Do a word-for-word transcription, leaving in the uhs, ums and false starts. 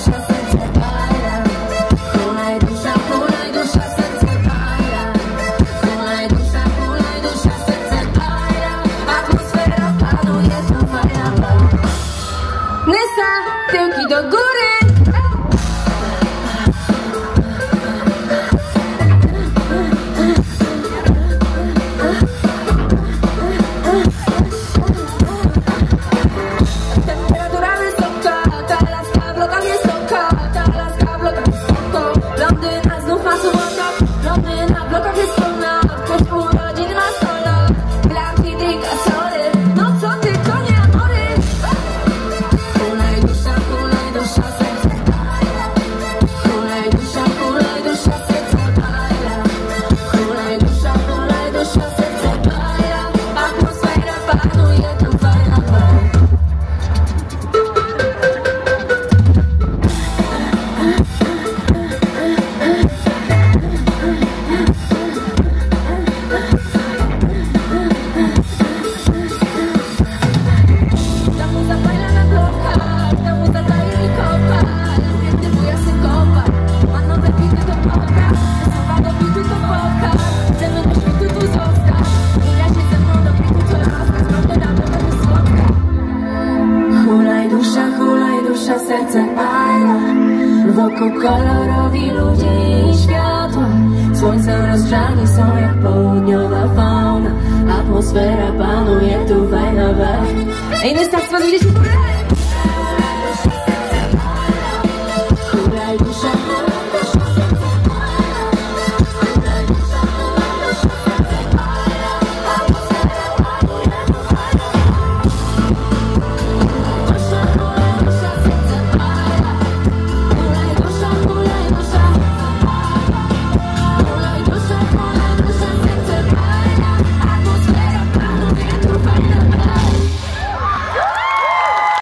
dusza, serce baila. Hulaj dusza, hulaj dusza, serce baila. Hulaj dusza, hulaj dusza, serce baila. Atmosfera panuje, to fajna baila. Nysa, tyłki do góry. Serce baila, wokół kolorowi ludzie i światła. Słońcem rozgrzani są jak południowa fauna. Atmosfera panuje tu fajna vibe. Ej, Nysa, chcesz widzieć? Hulaj dusza,